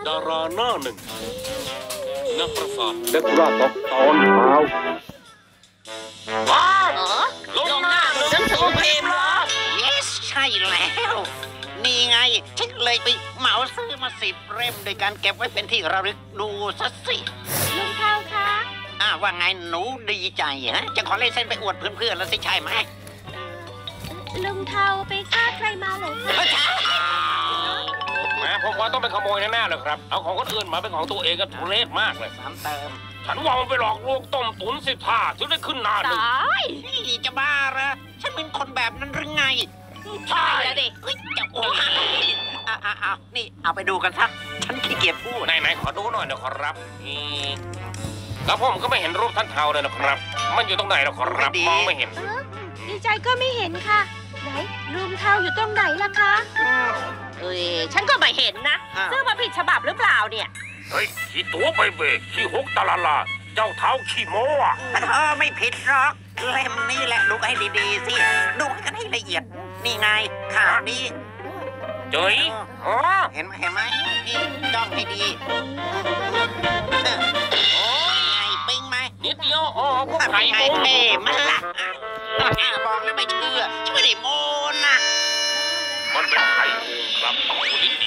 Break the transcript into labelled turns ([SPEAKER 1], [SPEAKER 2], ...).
[SPEAKER 1] ดาราหน้าหนึ่งนักประสาท
[SPEAKER 2] เด็กราตกตอนเช้า
[SPEAKER 1] ว้าวลงหน้าหนึ่งถือพิมพ์เหรอ
[SPEAKER 3] yes ใช่แล้วนี่ไงฉันเลยไปเหมาซื้อมา10 เล่มโดยการเก็บไว้เป็นที่ระลึกดูซะสิ
[SPEAKER 4] ลุงเท่าคะ
[SPEAKER 3] ว่าไงหนูดีใจฮะจะขอเล่นเส้นไปอวดเพื่อนๆแล้วสิใช่ไหม
[SPEAKER 4] ลุงเท่าไปฆ่าใครมาเหรอคะ
[SPEAKER 1] แม่ผมว่าต้องเป็นขโมยแน่ๆเลยครับเอาของคนอื่นมาเป็นของตัวเองก็ทุเรศมากเลย
[SPEAKER 3] ซ้ำเติม
[SPEAKER 1] ฉันว่ามันไปหลอกลวงต้มตุ๋นสิท่าถึงได้ขึ้นหน้าหนึ่ง
[SPEAKER 3] นี่จะบ้าเหรอฉันเป็นคนแบบนั้นหรือไง
[SPEAKER 1] ใช่
[SPEAKER 3] แล้วดิจะโอ้ยนี่เอาไปดูกันสักฉันขี้เกียจพูด
[SPEAKER 1] ไหนขอดูหน่อยนะครับแล้วผมก็ไม่เห็นรูปท่านเทาเลยนะครับมันอยู่ตรงไหนนะครับมองไม่เห็น
[SPEAKER 4] ดีใจก็ไม่เห็นค่ะไหนลุงเท่าอยู่ตรงไหนล่ะคะฉันก็ไม่เห็นนะซื้อมาผิดฉบับหรือเปล่าเนี่ย
[SPEAKER 1] เฮ้ยขี้ตัวไปเบกขี้หกตะลาเจ้าเท้าขี้โม้
[SPEAKER 3] ไม่ผิดหรอกเล่มนี้แหละดูให้ดีๆสิดูกันให้ละเอียดนี่ไงข่าวนี้
[SPEAKER 1] เจ๋ย
[SPEAKER 3] เห็นไหมนี่จ้องให้ดีไอ้ปิ้งไหม
[SPEAKER 1] นิดเดียวพวกไ
[SPEAKER 3] ข่เท่มันละบอกแล้วไม่เชื่อช่วยได้โมนะ
[SPEAKER 1] มันเป็นไข่มุงครับนิด